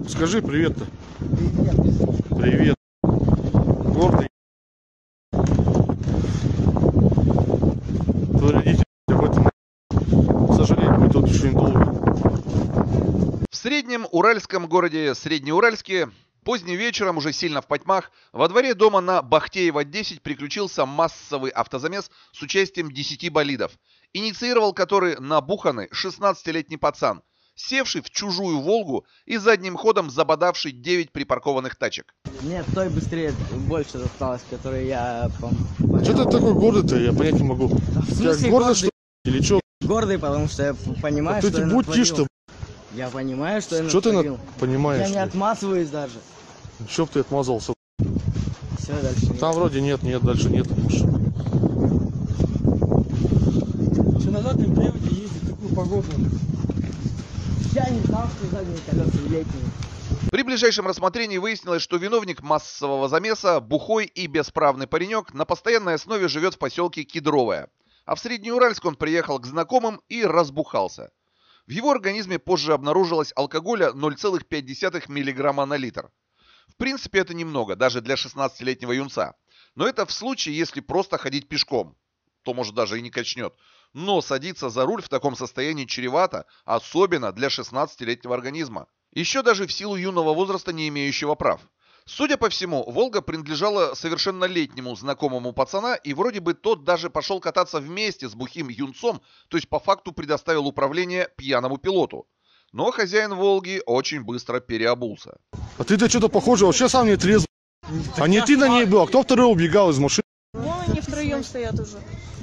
Скажи привет-то. Привет. Привет. Гордый. Твои родители об этом, к сожалению, будет тут еще недолго. В среднем уральском городе Среднеуральске поздним вечером, уже сильно в потьмах, во дворе дома на Бахтеева 10 приключился массовый автозамес с участием 10 болидов, инициировал который набуханный 16-летний пацан, севший в чужую «Волгу» и задним ходом забодавший 9 припаркованных тачек. Нет, той быстрее больше досталось, который я Что ты такой гордый-то, я понять не могу. В Тебя смысле гордо, гордый? что ли? Или что? Гордый, потому что я понимаю, Ты что я будешь-то, натворил. Я понимаю, что я что ты натворил. понимаешь? Я не отмазываюсь даже. Че б ты отмазался? Все, дальше нет. Там вроде нет, дальше нет. Что назад им приводите ездить в такую погоду? Я не знал, что задние колеса летние. При ближайшем рассмотрении выяснилось, что виновник массового замеса, бухой и бесправный паренек, на постоянной основе живет в поселке Кедровое. А в Среднеуральск он приехал к знакомым и разбухался. В его организме позже обнаружилось алкоголя 0,5 мг на литр. В принципе, это немного, даже для 16-летнего юнца. Но это в случае, если просто ходить пешком. То, может, даже и не качнет. Но садиться за руль в таком состоянии чревато, особенно для 16-летнего организма. Еще даже в силу юного возраста, не имеющего прав. Судя по всему, «Волга» принадлежала совершеннолетнему знакомому пацана, и вроде бы тот даже пошел кататься вместе с бухим юнцом, то есть по факту предоставил управление пьяному пилоту. Но хозяин «Волги» очень быстро переобулся. А ты-то что-то похоже, вообще сам не трезвый. А не ты на ней был, а кто второй убегал из машины? Вон они втроем стоят уже.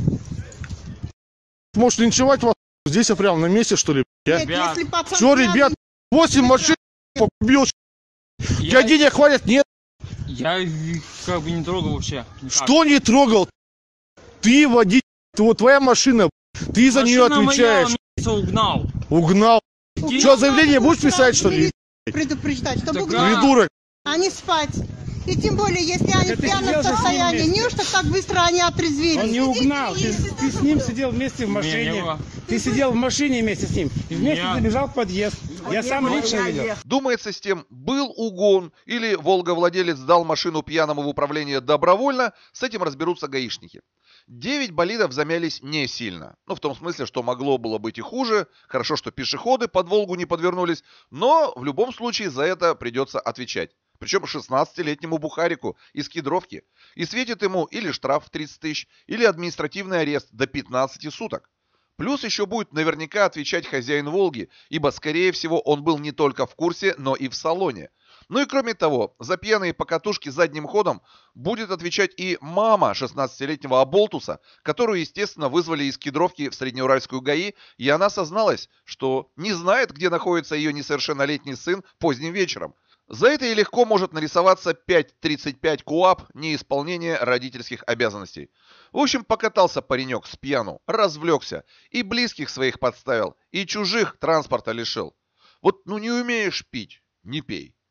Можешь линчевать вас здесь, прямо на месте, что ли? Нет, если пацан Что, пьяный, ребят, 8 машин побил. Я денег хватит, нет? Я как бы не трогал вообще. Никак. Что не трогал? Ты водитель, вот твоя машина, ты за нее Машина отвечаешь. моя, он угнал. Угнал. Что, заявление будешь писать, что ли? предупреждать, чтобы Так, угнали, Придурок. а не спать. И тем более, если они в ты пьяном сидел же с ним состоянии, вместе. неужто так быстро они отрезвели? Он не угнал, ты с ним сидел вместе в машине. было. Ты сидел в машине вместе с ним и вместе Нет. забежал в подъезд. Я сам лично видел. Думается, с тем, был угон или «Волга-владелец» дал машину пьяному в управление добровольно, с этим разберутся гаишники. 9 болидов замялись не сильно. Ну, в том смысле, что могло было быть и хуже. Хорошо, что пешеходы под «Волгу» не подвернулись. Но в любом случае за это придется отвечать. Причем 16-летнему бухарику из Кедровки. И светит ему или штраф в 30 тысяч, или административный арест до 15 суток. Плюс еще будет наверняка отвечать хозяин «Волги», ибо, скорее всего, он был не только в курсе, но и в салоне. Ну и кроме того, за пьяные покатушки задним ходом будет отвечать и мама 16-летнего оболтуса, которую, естественно, вызвали из Кедровки в Среднеуральскую ГАИ, и она созналась, что не знает, где находится ее несовершеннолетний сын поздним вечером. За это и легко может нарисоваться 5.35 КУАП неисполнение родительских обязанностей. В общем, покатался паренек с пьяну, развлекся, и близких своих подставил, и чужих транспорта лишил. Вот ну не умеешь пить, не пей.